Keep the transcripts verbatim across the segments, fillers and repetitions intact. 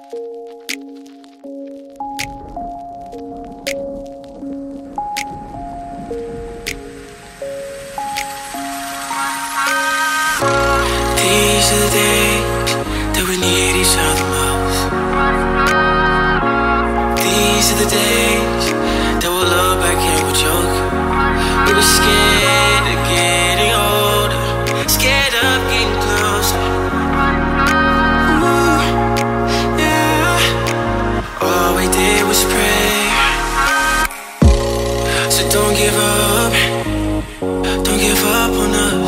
These are the days that we need each other most. These are the days that we'll look back and we'll joke. We were scared of getting older, scared of getting closer. Ooh, yeah. All we did was pray. So don't give up, don't give up on us.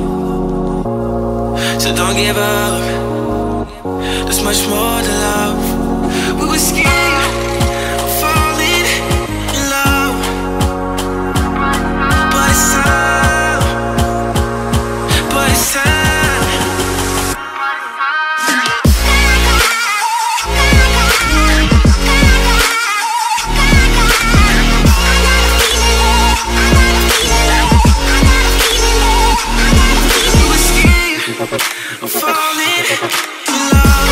So don't give up, there's much more to love. We were scared of falling in love, but it's time, but it's time. We were scared of falling in love.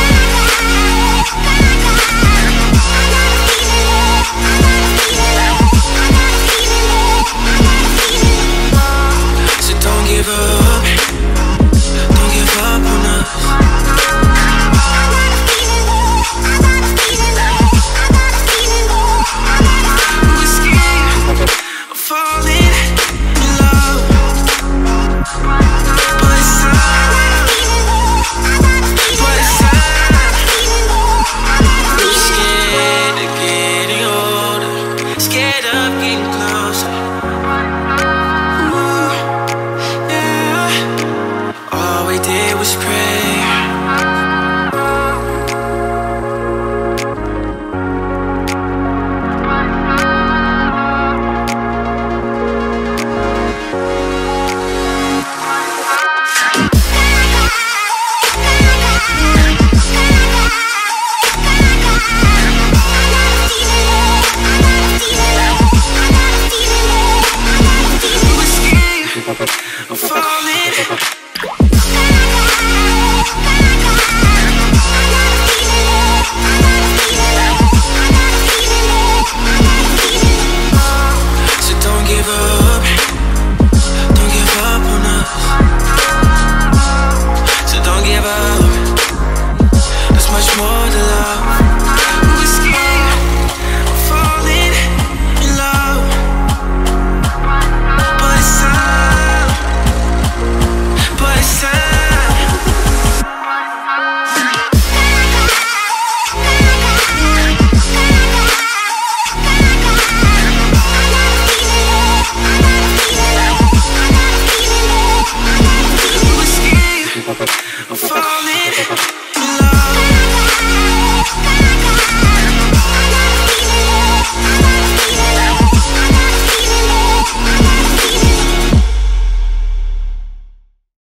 So don't give up, don't give up on us. We were scared of falling in love, but it's time, but it's time. We were scared of getting older, scared of getting closer. Ooh, yeah. All we did was pray. We were scared of falling. So don't give up, don't give up on us. So don't give up, there's much more to love. We were scared of falling in love, but it's time, but it's time. We were scared